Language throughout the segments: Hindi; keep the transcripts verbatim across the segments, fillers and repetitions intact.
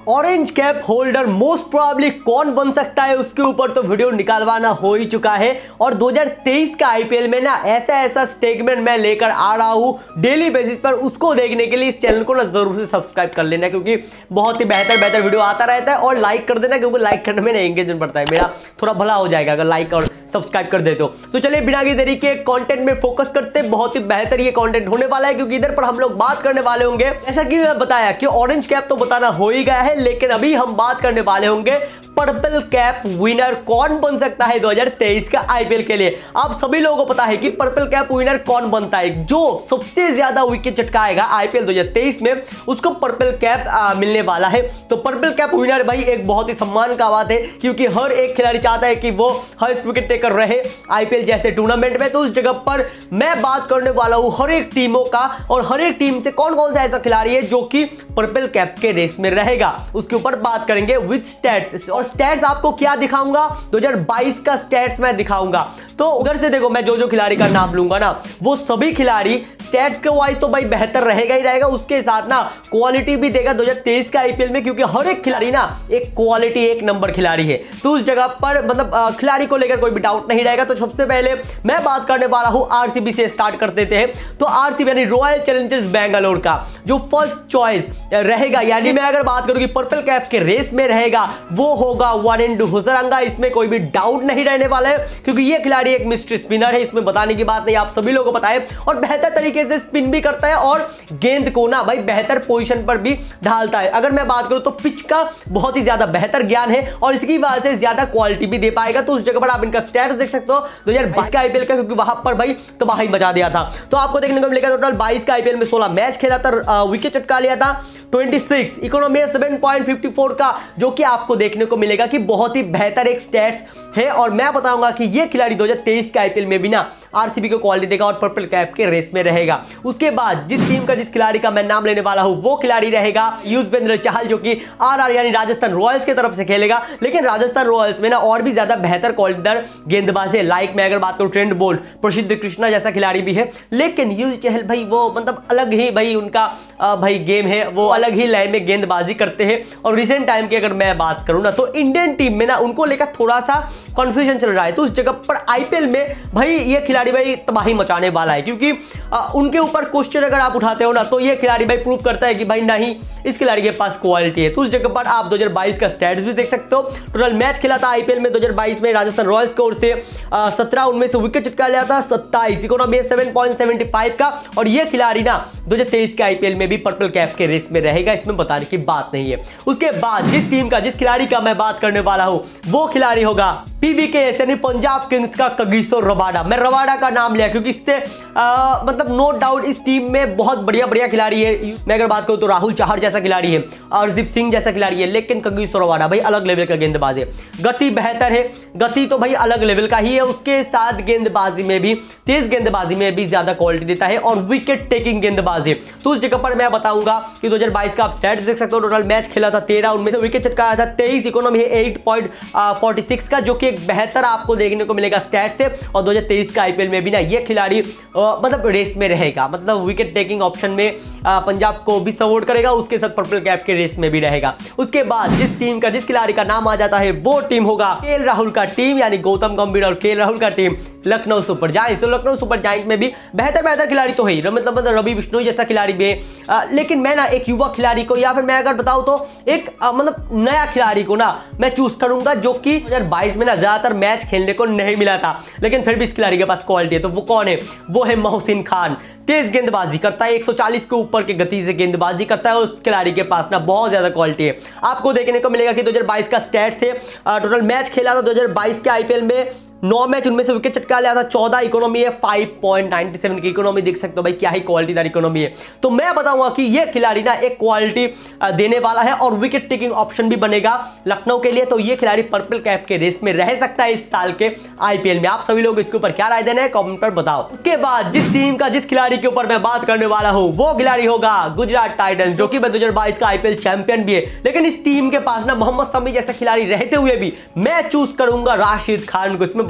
Orange cap holder most probably कौन बन सकता है उसके ऊपर तो वीडियो निकालवाना हो ही चुका है। और दो हज़ार तेईस का आईपीएल में ना ऐसा ऐसा स्टेटमेंट मैं लेकर आ रहा हूं डेली बेसिस पर, उसको देखने के लिए इस चैनल को ना जरूर से सब्सक्राइब कर लेना, क्योंकि बहुत ही बेहतर बेहतर वीडियो आता रहता है। और लाइक कर देना, क्योंकि लाइक करने में ना एंगेजमेंट बढ़ता है, मेरा थोड़ा भला हो जाएगा अगर लाइक और सब्सक्राइब कर देते हो। तो चलिए बिना की देरी के कंटेंट में फोकस करते, बहुत ही बेहतर ये कंटेंट होने वाला है, क्योंकि इधर पर हम लोग बात करने वाले होंगे, जैसा कि मैं बताया कि ऑरेंज कैप तो बताना हो ही गया है, लेकिन अभी हम बात करने वाले होंगे पर्पल कैप विनर कौन बन सकता है दो हज़ार तेईस का आईपीएल के लिए। आप सभी लोगों को पता है कि पर्पल कैप विनर कौन बनता है, जो सबसे ज्यादा विकेट चटकाएगा आईपीएल दो हज़ार तेईस में उसको पर्पल कैप आ, मिलने वाला है। तो पर्पल कैप विनर भाई एक बहुत ही सम्मान का बात है, क्योंकि हर एक खिलाड़ी चाहता है कि वो हाईएस्ट विकेट टेकर रहे आईपीएल जैसे टूर्नामेंट में। तो उस जगह पर मैं बात करने वाला हूं हर एक टीमों का, और हर एक टीम से कौन कौन सा ऐसा खिलाड़ी है जो कि पर्पल कैप के रेस में रहेगा, उसके ऊपर बात करेंगे विद स्टैट्स। और स्टैट्स आपको क्या दिखाऊंगा, दो हज़ार बाईस का स्टैट्स मैं दिखाऊंगा। तो उधर से देखो, मैं जो जो खिलाड़ी का नाम लूंगा ना, वो सभी खिलाड़ी स्टैट्स के वाइज तो भाई बेहतर रहेगा ही रहेगा, उसके साथ ना क्वालिटी भी देगा दो हज़ार तेईस का आईपीएल में, क्योंकि हर एक खिलाड़ी ना एक क्वालिटी एक नंबर खिलाड़ी है। तो उस जगह पर मतलब खिलाड़ी को लेकर कोई भी डाउट नहीं रहेगा। तो सबसे पहले मैं बात करने वाला हूं आरसीबी से स्टार्ट कर देते हैं। तो आरसीबी यानी रॉयल चैलेंजर्स बेंगलोर का जो फर्स्ट चॉइस रहेगा, यानी मैं अगर बात करूं कि पर्पल कैप के रेस में रहेगा, वो होगा वरुण होसरंगा। इसमें कोई भी डाउट नहीं रहने वाला है, क्योंकि ये खिलाड़ी एक मिस्ट्री स्पिनर है, इसमें बताने की बात नहीं, आप सभी लोगों को पता है। और बेहतर तरीके से स्पिन भी करता है और गेंद को ना भाई बेहतर पोजीशन पर भी ढालता है। अगर मैं बात करूं तो पिच का बहुत ही ज्यादा बेहतर ज्ञान है, और इसकी वजह से ज्यादा क्वालिटी भी दे पाएगा। तो उस जगह पर आप इनका स्टैट्स देख सकते हो दो हज़ार बाईस का आईपीएल का, क्योंकि वहां पर भाई तबाही मचा दिया था। तो आपको देखने को मिलेगा टोटल बाईस का आईपीएल में सोलह मैच खेला था, विकेट चटका लिया था छब्बीस, इकोनॉमी सात पॉइंट पाँच चार का, जो कि आपको देखने को मिलेगा कि बहुत ही बेहतर एक स्टैट्स है। और मैं बताऊंगा कि ये खिलाड़ी दो हज़ार तेईस के आईपीएल में भी ना आरसीबी को क्वालिटी देगा और पर्पल कैप के रेस में रहेगा। उसके बाद जिस टीम का जिस खिलाड़ी का मैं नाम लेने वाला हूं वो खिलाड़ी रहेगा युजवेंद्र चहल, जो कि आरआर यानी राजस्थान रॉयल्स की तरफ से खेलेगा। लेकिन राजस्थान रॉयल्स में ना और भी ज्यादा बेहतर क्वालिटीदार गेंदबाज है, लाइक मैं अगर बात करूं ट्रेंट बोल्ट, प्रसिद्ध कृष्णा जैसा खिलाड़ी भी है। लेकिन युज चहल भाई वो मतलब अलग ही भाई उनका भाई गेम है, वो अलग ही लय में गेंदबाजी करते हैं। और रिसेंट टाइम की अगर मैं बात करूं ना, तो इंडियन टीम में ना उनको लेकर थोड़ा सा कंफ्यूजन चल रहा है। तो उस जगह पर आईपीएल में भाई ये खिलाड़ी भाई तबाही मचाने वाला है, क्योंकि आ, उनके ऊपर क्वेश्चन अगर आप उठाते हो ना, तो ये खिलाड़ी भाई प्रूव करता है कि भाई नहीं, इस खिलाड़ी के पास क्वालिटी है। तो उस जगह पर आप दो हज़ार बाईस का स्टैट्स भी देख सकते हो। टोटल मैच खेला था आईपीएल में दो हज़ार बाईस में राजस्थान रॉयल्स की ओर से सत्रह, उनमें से विकेट चटका लिया था सत्ताईस, इकोनॉमी सात पॉइंट सात पाँच का। और ये खिलाड़ी ना दो हज़ार तेईस के आईपीएल में भी पर्पल कैप के रेस में रहेगा, इसमें बताने की बात नहीं है। उसके बाद जिस टीम का जिस खिलाड़ी का मैं बात करने वाला हूं वो खिलाड़ी होगा पीवीकेएस यानी पंजाब किंग्स का कगिसो रबाडा। मैं रबाडा का नाम लिया क्योंकि इससे आ, मतलब नो डाउट इस टीम में बहुत बढ़िया बढ़िया खिलाड़ी है। मैं अगर बात करूं तो राहुल चाहर जैसा खिलाड़ी है, अर्शदीप सिंह जैसा खिलाड़ी है, लेकिन कगिसो रबाडा भाई अलग लेवल का गेंदबाज है। गति बेहतर है, गति तो भाई अलग लेवल का ही है, उसके साथ गेंदबाजी में भी, तेज गेंदबाजी में भी ज्यादा क्वालिटी देता है और विकेट टेकिंग गेंदबाज है। तो उस जगह पर मैं बताऊंगा कि दो हज़ार बाईस का आप स्टैट्स देख सकते हो। टोटल मैच खेला था तेरह, उनमें से विकेट चटकाया था तेईस, इकोनॉमी है आठ पॉइंट फोर सिक्स का, जो कि एक बेहतर आपको देखने को मिलेगा स्टैट्स से। और दो हज़ार तेईस का आईपीएल में भी ना ये खिलाड़ी मतलब रेस में रहेगा, मतलब विकेट टेकिंग ऑप्शन में आ, पंजाब को भी सपोर्ट करेगा, उसके साथ पर्पल कैप के रेस में भी रहेगा। उसके बाद जिस टीम का जिस खिलाड़ी का नाम आ जाता है वो टीम होगा केएल राहुल का टीम, यानी गौतम गंभीर और केएल राहुल का टीम लखनऊ सुपर जायंट्स। तो लखनऊ सुपर जायंट्स में भी बेहतर बेहतर खिलाड़ी तो है, मतलब मतलब रवि बिश्नोई जैसा खिलाड़ी भी है। लेकिन मैं ना एक युवा खिलाड़ी को, या फिर मैं अगर बताऊं तो एक आ, मतलब नया खिलाड़ी को ना मैं चूज करूंगा, जो कि दो हज़ार बाईस में ना ज्यादातर मैच खेलने को नहीं मिला था, लेकिन फिर भी इस खिलाड़ी के पास क्वालिटी है। तो वो कौन है? वो है मोहसिन खान। तेज गेंदबाजी करता है, एक सौ चालीस के ऊपर की गति से गेंदबाजी करता है, उस खिलाड़ी के पास ना बहुत ज्यादा क्वालिटी है। आपको देखने को मिलेगा कि दो हज़ार बाईस का स्टैट्स है, टोटल मैच खेला था दो हज़ार बाईस के आईपीएल में नौ मैच, उनमें से विकेट चटका लिया था चौदह, इकोनॉमी है पाँच पॉइंट नौ सात की इकोनॉमी, देख सकते हो भाई क्या ही क्वालिटीदार इकोनॉमी है। तो मैं बताऊंगा कि ये खिलाड़ी ना एक क्वालिटी देने वाला है और विकेट टेकिंग ऑप्शन भी बनेगा लखनऊ के लिए। तो ये खिलाड़ी पर्पल कैप के रेस में रह सकता है इस साल के आईपीएल में। आप सभी लोग इसके ऊपर क्या राय देना है कमेंट पर बताओ। उसके बाद जिस टीम का जिस खिलाड़ी के ऊपर मैं बात करने वाला हूं वो खिलाड़ी होगा गुजरात टाइटंस, जो कि दो हज़ार बाईस का आईपीएल चैंपियन भी है। लेकिन इस टीम के पास ना मोहम्मद शमी जैसा खिलाड़ी रहते हुए भी मैं चूज करूंगा राशिद खान को। इसमें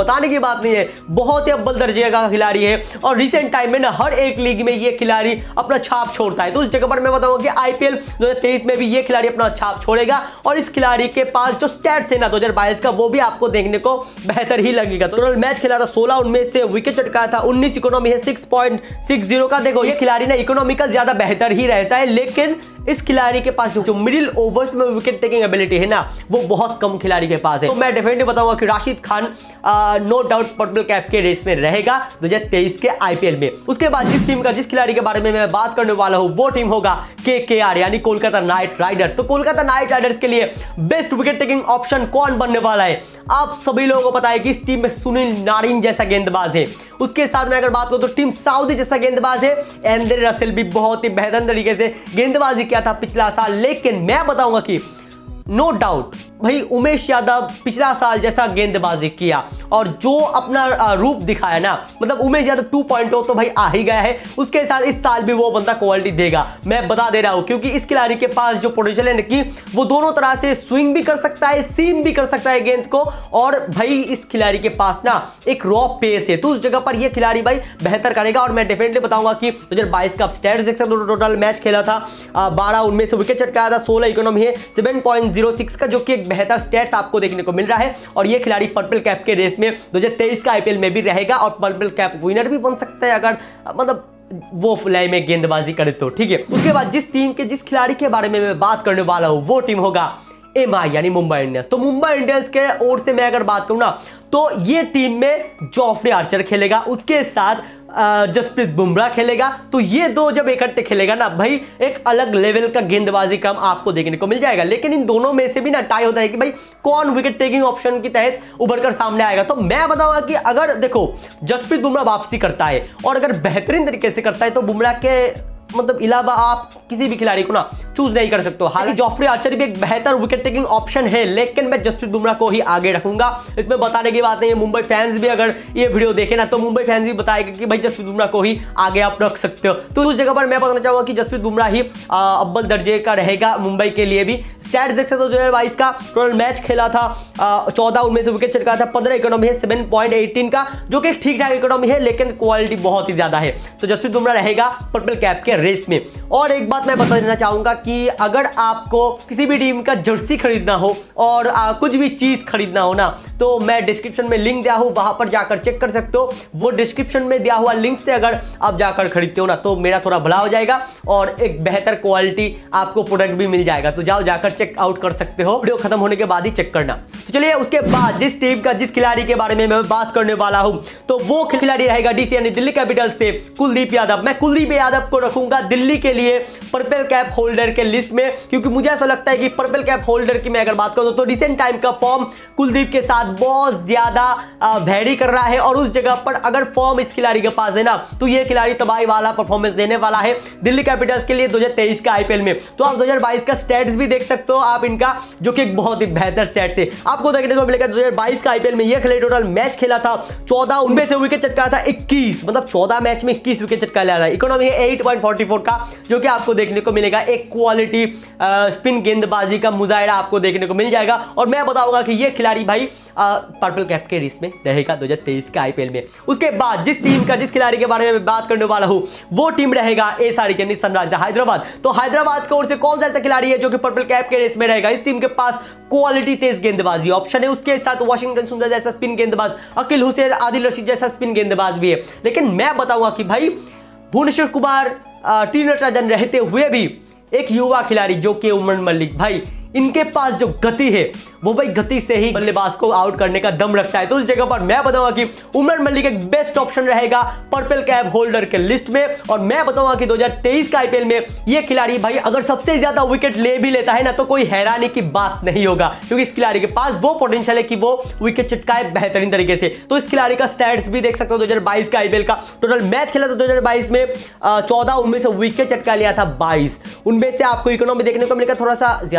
बताने की बात नहीं है, बहुत ही अव्वल दर्जे का खिलाड़ी है और रिसेंट टाइम में ना हर एक लीग में ये खिलाड़ी अपना छाप छोड़ता है। तो उस जगह पर मैं बताऊंगा कि आईपीएल दो हज़ार तेईस में भी ये खिलाड़ी अपना छाप छोड़ेगा और इस खिलाड़ी के पास जो स्टैट्स है ना दो हज़ार बाईस का, वो भी आपको देखने को बेहतर ही लगेगा। तो टोटल मैच खेला था सोलह, उनमें से विकेट चटकाया था उन्नीस, इकोनॉमी है छह पॉइंट छह ज़ीरो का। देखो ये खिलाड़ी ना इकोनॉमी का ज्यादा बेहतर ही रहता है, लेकिन इस खिलाड़ी के पास जो मिडिल ओवर्स में विकेट टेकिंग एबिलिटी है ना, वो बहुत कम खिलाड़ी के पास है। तो मैं डेफिनेटली बताऊंगा कि Rashid Khan no doubt purple cap के रेस में रहेगा दो हज़ार तेईस के आईपीएल में। उसके बाद जिस टीम का जिस खिलाड़ी के बारे में मैं बात करने वाला हूं वो टीम होगा केकेआर यानी कोलकाता नाइट राइडर्स। तो कोलकाता नाइट राइडर्स के लिए बेस्ट विकेट टेकिंग ऑप्शन कौन बनने वाला है? आप सभी लोगों को पता है कि इस टीम में सुनील नारिन जैसा गेंदबाज है, उसके साथ में अगर बात करूं तो टीम साउदी जैसा गेंदबाज है, एंड्रे रसेल भी बहुत ही बेहतर तरीके से गेंदबाजी किया था पिछला साल। लेकिन मैं बताऊंगा कि नो डाउट भाई उमेश यादव पिछला साल जैसा गेंदबाजी किया और जो अपना रूप दिखाया ना, मतलब Umesh Yadav two point O तो भाई आ ही गया है, उसके साथ इस साल भी वो बंदा क्वालिटी देगा, मैं बता दे रहा हूं। क्योंकि इस खिलाड़ी के पास जो पोटेंशियल है कि वो दोनों तरह से स्विंग भी कर सकता है, सीम भी कर सकता है गेंद को, और भाई इस खिलाड़ी के पास ना एक रॉ पेस है, तो उस जगह पर ये खिलाड़ी भाई बेहतर करेगा। और मैं डेफिनेटली बताऊंगा कि दो हज़ार बाईस का स्टैट्स देख सकते हो, टोटल मैच खेला था बारह, उनमें से विकेट चटकाया था सोलह, इकोनॉमी है सात पॉइंट ज़ीरो सिक्स का, जो कि एक बेहतर स्टैट्स आपको देखने को मिल रहा है। और ये खिलाड़ी पर्पल कैप के रेस में दो हज़ार तेईस का आईपीएल में भी रहेगा और पर्पल कैप विनर भी बन सकता है अगर मतलब वो फ्लाई में गेंदबाजी करे तो, ठीक है। उसके बाद जिस टीम के जिस खिलाड़ी के बारे में मैं बात करने वाला हूं वो टीम होगा एम आई यानी मुंबई इंडियंस। तो मुंबई इंडियंस के ओर से मैं अगर बात करूं ना तो ये टीम में जॉफ्रे आर्चर खेलेगा, उसके साथ जसप्रीत बुमराह खेलेगा। तो ये दो जब इकट्ठे खेलेगा ना भाई एक अलग लेवल का गेंदबाजी क्रम आपको देखने को मिल जाएगा। लेकिन इन दोनों में से भी ना टाई होता है कि भाई कौन विकेट टेकिंग ऑप्शन के तहत उभर कर सामने आएगा। तो मैं बताऊंगा कि अगर देखो जसप्रीत बुमराह वापसी करता है और अगर बेहतरीन तरीके से करता है तो बुमराह के मतलब इलावा आप किसी भी खिलाड़ी को ना चूज नहीं कर सकते हो। हालांकि जॉफ्रे आर्चर भी एक बेहतर विकेट टेकिंग ऑप्शन है, लेकिन मैं जसप्रीत बुमराह को ही आगे रखूंगा। इसमें बताने की बात नहीं है, मुंबई फैंस भी अगर ये वीडियो देखे ना तो मुंबई फैंस भी बताएगा कि भाई जसप्रीत बुमराह को ही आगे आप रख सकते हो। तो उस जगह पर मैं बताना चाहूंगा कि जसप्रीत बुमराह ही अव्वल दर्जे का रहेगा मुंबई के लिए भी। स्टैट्स देख सकते हो दो हज़ार बाईस का टोटल मैच खेला था चौदह, उनमें से विकेट चटकाया था पंद्रह, इकोनॉमी है सात पॉइंट एक तीन का, जो कि ठीक ठाक इकोनॉमी है लेकिन क्वालिटी बहुत ही ज्यादा है। तो जसप्रीत बुमराह रहेगा पर्पल कैप के रेस में। और एक बात मैं बता देना चाहूंगा कि अगर आपको किसी भी टीम का जर्सी खरीदना हो और आ, कुछ भी चीज खरीदना हो ना तो मैं डिस्क्रिप्शन में लिंक दिया हूं, वहां पर जाकर चेक कर सकते हो। वो डिस्क्रिप्शन में दिया हुआ लिंक से अगर आप जाकर खरीदते हो ना तो मेरा थोड़ा भला हो जाएगा और एक बेहतर क्वालिटी आपको प्रोडक्ट भी मिल जाएगा। तो जाओ जाकर चेक आउट कर सकते हो, वीडियो खत्म होने के बाद ही चेक करना। तो चलिए उसके बाद जिस टीम का जिस खिलाड़ी के बारे में मैं बात करने वाला हूं तो वो खिलाड़ी रहेगा डीसी यानी दिल्ली कैपिटल्स से कुलदीप यादव। मैं कुलदीप यादव को रखूंगा दिल्ली के लिए पर्पल कैप होल्डर के लिस्ट में, क्योंकि मुझे ऐसा लगता है कि पर्पल कैप होल्डर की मैं अगर बात करूं तो रिसेंट टाइम का फॉर्म कुलदीप के साथ बहुत ज्यादा वैरी कर रहा है और उस जगह पर अगर फॉर्म इस खिलाड़ी के पास है ना तो ये खिलाड़ी तबाही वाला परफॉर्मेंस देने वाला है दिल्ली कैपिटल्स के लिए दो हज़ार तेईस का आईपीएल में। तो आप दो हज़ार बाईस का स्टैट्स भी देख सकते हो आप इनका, जो कि एक बहुत ही बेहतर स्टैट्स है आपको देखने को मिलेगा। दो हज़ार बाईस का आईपीएल में ये खिलाड़ी टोटल मैच खेला था चौदह, उनमें से विकेट चटकाया था इक्कीस, मतलब चौदह मैच में इक्कीस विकेट चटका लिया था। इकोनॉमी है आठ पॉइंट फोर चार का, जो कि आपको देखने को मिलेगा। एक क्वालिटी स्पिन गेंदबाजी का मुजाहिरा आपको देखने को मिल जाएगा और मैं बताऊंगा कि ये खिलाड़ी भाई पर्पल कैप के रेस में रहेगा दो हज़ार तेईस के आईपीएल में। उसके बाद जिस टीम का जिस खिलाड़ी के बारे में मैं बात करने वाला हूं वो टीम रहेगा एसआरएच यानी सनराइजर्स हैदराबाद। तो हैदराबाद की ओर से कौन सा ऐसा खिलाड़ी है जो कि पर्पल कैप के रेस में रहेगा? इस टीम के पास क्वालिटी तेज गेंदबाजी ऑप्शन है, उसके साथ वाशिंगटन सुंदर जैसा स्पिन गेंदबाज, अकील हुसैन, आदिल रशीद जैसा स्पिन गेंदबाज भी है। लेकिन मैं बताऊंगा कि भाई भुवनेश्वर कुमार, टी नटराजन रहते हुए भी एक युवा खिलाड़ी जो कि उमर मलिक, भाई इनके पास जो गति है वो भाई गति से ही बल्लेबाज को आउट करने का दम रखता है। तो उस जगह पर मैं बताऊंगा कि उमर मलिक एक बेस्ट ऑप्शन रहेगा पर्पल कैप होल्डर के लिस्ट में। और मैं बताऊंगा कि दो हज़ार तेईस का आईपीएल में ये खिलाड़ी भाई अगर सबसे ज्यादा विकेट ले भी लेता है ना तो कोई हैरानी की बात नहीं होगा, क्योंकि इस खिलाड़ी के पास वो पोटेंशियल है कि वो विकेट चटकाए बेहतरीन तरीके से। तो इस खिलाड़ी का स्टैट्स भी देख सकते हो। दो हज़ार बाईस का आईपीएल का टोटल मैच खेला था दो हज़ार बाईस में चौदह, उनमें से विकेट चटका लिया था बाईस, उनमें से आपको इकोनॉमी देखने को मिलेगा थोड़ा सा ज्यादा था,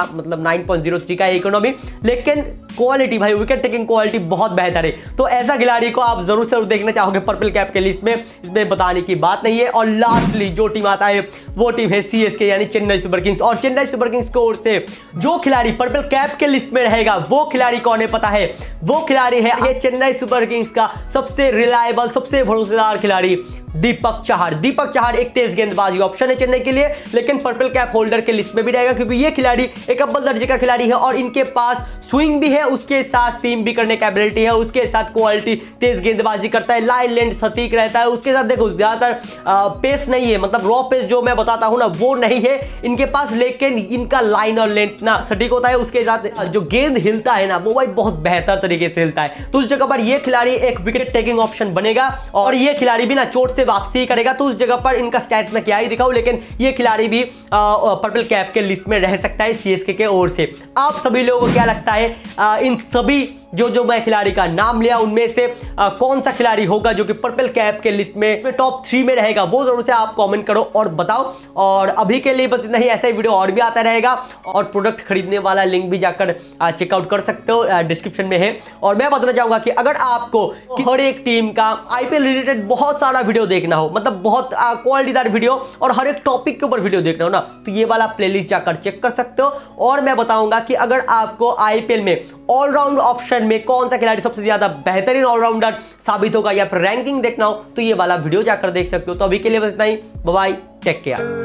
ना, मतलब नाइन पॉइंट ज़ीरो थ्री का इकोनॉमी, लेकिन क्वालिटी भाई, विकेट टेकिंग क्वालिटी बहुत बेहतर है। तो ऐसा खिलाड़ी को आप जरूर से देखना चाहोगे पर्पल कैप के लिस्ट में, इसमें बताने की बात नहीं है। और लास्टली जो टीम आता है वो टीम है सीएसके यानी चेन्नई सुपर किंग्स। और चेन्नई सुपर किंग्स की ओर से जो खिलाड़ी पर्पल कैप के लिस्ट में रहेगा वो खिलाड़ी कौन है पता है? वो खिलाड़ी है ये चेन्नई सुपर किंग्स का सबसे रिलायबल, सबसे भरोसेदार खिलाड़ी दीपक चाहर। दीपक चाहर एक तेज गेंदबाजी ऑप्शन है चेन्नई के लिए, लेकिन पर्पल कैप होल्डर के लिस्ट में भी रहेगा क्योंकि ये खिलाड़ी एक अव्वल दर्जे का खिलाड़ी है और इनके पास स्विंग भी है, उसके साथ सीम भी करने की एबिलिटी है, उसके साथ क्वालिटी, तेज गेंदबाजी करता है, लाइन लेंथ सटीक रहता है, उसके साथ देखो ज्यादातर पेस नहीं है, मतलब रॉ पेस जो मैं बताता हूं ना वो नहीं है इनके पास, लेकिन इनका लाइन और लेंथ ना सटीक होता है। उसके साथ जो गेंद हिलता है ना वो भाई बहुत बेहतर तरीके से हिलता है। तो उस जगह पर ये खिलाड़ी एक विकेट टेकिंग ऑप्शन बनेगा और ये खिलाड़ी भी ना चोट से वापसी करेगा। तो उस जगह पर इनका स्टैट्स में क्या ही दिखाऊं, लेकिन ये खिलाड़ी भी पर्पल कैप के लिस्ट में रह सकता है सीएसके के ओर से। आप सभी लोगों को क्या लगता है आ, इन सभी जो जो मैं खिलाड़ी का नाम लिया उनमें से आ, कौन सा खिलाड़ी होगा जो कि पर्पल कैप के लिस्ट में टॉप थ्री में रहेगा? वो जरूर से आप कमेंट करो और बताओ। और अभी के लिए बस इतना ही, ऐसा ही वीडियो और भी आता रहेगा और प्रोडक्ट खरीदने वाला लिंक भी जाकर चेकआउट कर सकते हो, डिस्क्रिप्शन में है। और मैं बताना चाहूंगा कि अगर आपको हर एक टीम का आईपीएल रिलेटेड बहुत सारा वीडियो देखना हो, मतलब बहुत क्वालिटीदार वीडियो और हर एक टॉपिक के ऊपर वीडियो देखना हो ना, तो ये वाला प्लेलिस्ट जाकर चेक कर सकते हो। और मैं बताऊंगा कि अगर आपको आईपीएल में ऑलराउंड ऑप्शन में कौन सा खिलाड़ी सबसे ज्यादा बेहतरीन ऑलराउंडर साबित होगा या फिर रैंकिंग देखना हो तो ये वाला वीडियो जाकर देख सकते हो। तो अभी के लिए बस इतना ही, बाय बाय, टेक केयर।